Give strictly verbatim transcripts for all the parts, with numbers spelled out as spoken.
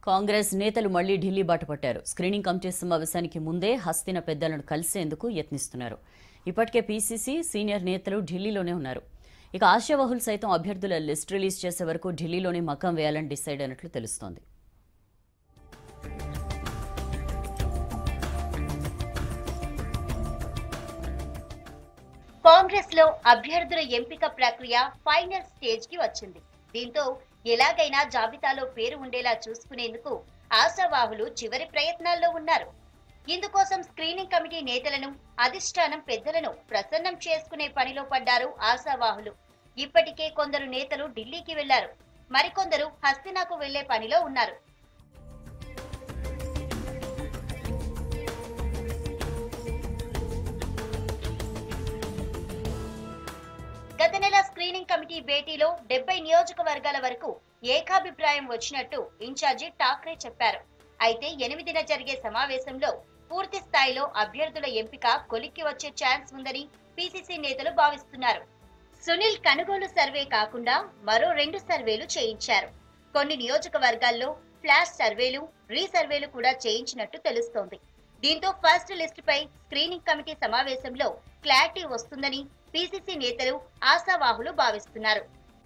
కాంగ్రెస్ నేతలు మళ్లీ Delhi బాటపట్టారు. Screening committee సమావేశానికి ముందే హస్తిన పెద్దలను కలిసేందుకు యత్నిస్తున్నారు. ఇప్పటికే పీసీసీ సీనియర్ నేతలు ఢిల్లీలోనే ఉన్నారు. ఇక ఆశావహులు సైతం అభ్యర్థుల లిస్ట్ రిలీజ్ చేసే వరకు ఢిల్లీలోనే మకాం వేయాలని డిసైడ్ అయినట్లు తెలుస్తోంది. కాంగ్రెస్ లో అభ్యర్థుల ఎంపిక ప్రక్రియ ఫైనల్ స్టేజ్ కి వచ్చింది. దీంతో ఎలాగైనా జాబితాలో పేరు ఉండేలా చూసుకునేందుకు ఆశావాహులు చివరి ప్రయత్నాల్లో ఉన్నారు. ఇందుకోసం స్క్రీనింగ్ కమిటీ నేతలను, అధిష్టానం పెద్దలను ప్రసన్నం చేసుకునే పనిలో పడ్డారు ఆశావాహులు. ఇప్పటికే కొందరు నేతలు ఢిల్లీకి వెళ్లారు. మరికొందరు హస్తినాకు వెళ్లే పనిలో ఉన్నారు. గత నెల స్క్రీనింగ్ కమిటీ భేటీలో డెబ్బై నియోజకవర్గాల వరకు ఏకాభిప్రాయం వచ్చినట్టు ఇన్ఛార్జి ఠాక్రే చెప్పారు. అయితే ఎనిమిదిన జరిగే సమావేశంలో పూర్తి స్థాయిలో అభ్యర్థుల ఎంపిక కొలిక్కి వచ్చే ఛాన్స్ ఉందని పీసీసీ నేతలు భావిస్తున్నారు. సునీల్ కనుగోలు సర్వే కాకుండా మరో రెండు సర్వేలు చేయించారు. కొన్ని నియోజకవర్గాల్లో ఫ్లాష్ సర్వేలు, రీసర్వేలు కూడా చేయించినట్టు తెలుస్తోంది. దీంతో ఫస్ట్ లిస్ట్ పై స్క్రీనింగ్ కమిటీ సమావేశంలో క్లారిటీ వస్తుందని పీసీసీ నేతలు, ఆశావాహులు భావిస్తున్నారు.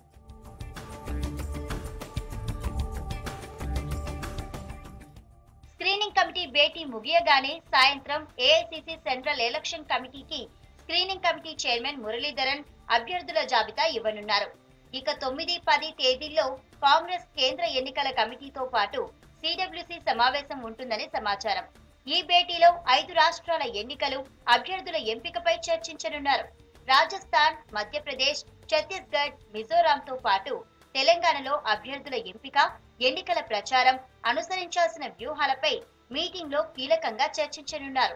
స్క్రీనింగ్ కమిటీ భేటీ ముగియగానే సాయంత్రం ఏఐసీసీ సెంట్రల్ ఎలక్షన్ కమిటీకి స్క్రీనింగ్ కమిటీ చైర్మన్ మురళీధరన్ అభ్యర్థుల జాబితా ఇవ్వనున్నారు. ఇక తొమ్మిది, పది తేదీల్లో కాంగ్రెస్ కేంద్ర ఎన్నికల కమిటీతో పాటు సిడబ్ల్యూసీ సమావేశం ఉంటుందని సమాచారం. ఈ భేటీలో ఐదు రాష్ట్రాల ఎన్నికలు, అభ్యర్థుల ఎంపికపై చర్చించనున్నారు. రాజస్థాన్, మధ్యప్రదేశ్, ఛత్తీస్గఢ్, మిజోరాంతో పాటు తెలంగాణలో అభ్యర్థుల ఎంపిక, ఎన్నికల ప్రచారం, అనుసరించాల్సిన వ్యూహాలపై మీటింగ్ లో కీలకంగా చర్చించనున్నారు.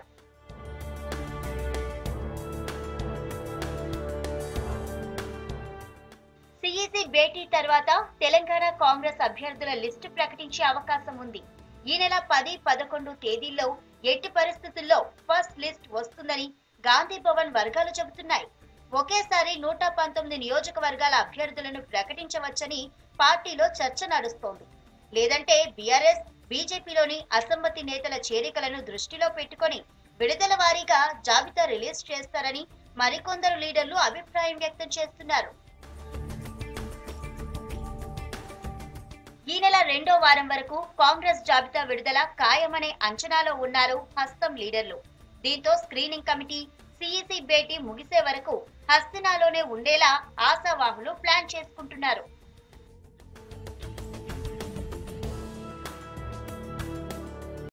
సిఈసి భేటీ తర్వాత తెలంగాణ కాంగ్రెస్ అభ్యర్థుల లిస్టు ప్రకటించే అవకాశం ఉంది. ఈ నెల పది, పదకొండు తేదీల్లో ఎట్టి పరిస్థితుల్లో ఫస్ట్ లిస్ట్ వస్తుందని గాంధీ భవన్ వర్గాలు చెబుతున్నాయి. ఒకేసారి నూట పంతొమ్మిది నియోజకవర్గాల అభ్యర్థులను ప్రకటించవచ్చని పార్టీలో చర్చ నడుస్తోంది. లేదంటే బీఆర్ఎస్, బీజేపీలోని అసమ్మతి నేతల చేరికలను దృష్టిలో పెట్టుకొని విడుదల వారీగా జాబితా రిలీజ్ చేస్తారని మరికొందరు లీడర్లు అభిప్రాయం వ్యక్తం చేస్తున్నారు. ఈ నెల రెండో వారం వరకు కాంగ్రెస్ జాబితా విడుదల ఖాయమనే అంచనాలో ఉన్నారు హస్తం లీడర్లు. దీంతో స్క్రీనింగ్ కమిటీ, సిఈసి భేటీ ముగిసే వరకు హస్తినాలోనే ఉండేలా ఆశావాహులు ప్లాన్ చేసుకుంటున్నారు.